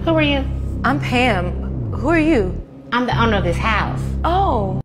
Who are you? I'm Pam. Who are you? I'm the owner of this house. Oh.